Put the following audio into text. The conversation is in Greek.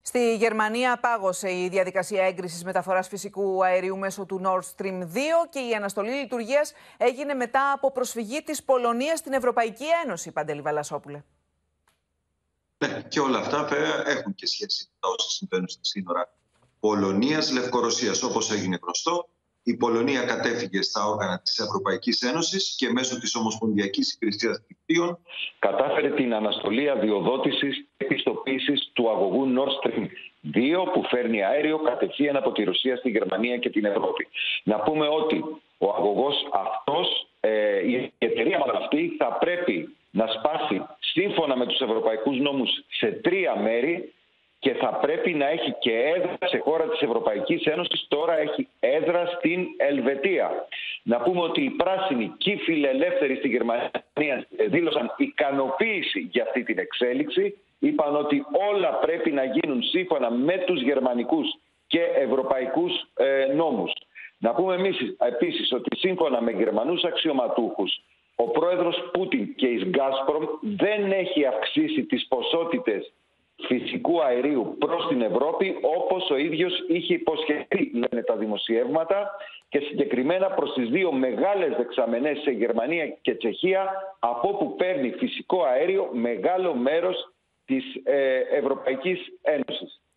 Στη Γερμανία πάγωσε η διαδικασία έγκρισης μεταφοράς φυσικού αερίου μέσω του Nord Stream 2 και η αναστολή λειτουργίας έγινε μετά από προσφυγή της Πολωνίας στην Ευρωπαϊκή Ένωση, Παντελή Βαλασόπουλε. Ναι, και όλα αυτά βέβαια έχουν και σχέση με τα όσα συμβαίνουν στα σύνορα Πολωνίας-Λευκορωσίας. Όπως έγινε γνωστό, η Πολωνία κατέφυγε στα όργανα της Ευρωπαϊκής Ένωσης και μέσω της Ομοσπονδιακής Υπηρεσίας Δικτύων κατάφερε την αναστολή αδειοδότησης και πιστοποίησης του αγωγού Nord Stream 2 που φέρνει αέριο κατευθείαν από τη Ρωσία στη Γερμανία και την Ευρώπη. Να πούμε ότι ο αγωγός αυτός, η εταιρεία αυτή θα πρέπει να σπάσει σύμφωνα με τους ευρωπαϊκούς νόμους σε 3 μέρη και θα πρέπει να έχει και έδρα σε χώρα της Ευρωπαϊκής Ένωσης. Τώρα έχει έδρα στην Ελβετία. Να πούμε ότι οι πράσινοι και οι φιλελεύθεροι στη Γερμανία δήλωσαν ικανοποίηση για αυτή την εξέλιξη. Είπαν ότι όλα πρέπει να γίνουν σύμφωνα με τους γερμανικούς και ευρωπαϊκούς νόμους. Να πούμε εμείς επίσης ότι σύμφωνα με γερμανούς αξιωματούχους, ο πρόεδρος Πούτιν και η Gazprom δεν έχει αυξήσει τις ποσότητες φυσικού αερίου προς την Ευρώπη όπως ο ίδιος είχε υποσχεθεί, λένε τα δημοσιεύματα, και συγκεκριμένα προς τις 2 μεγάλες δεξαμενές σε Γερμανία και Τσεχία, από όπου παίρνει φυσικό αέριο μεγάλο μέρος της Ευρωπαϊκής Ένωσης.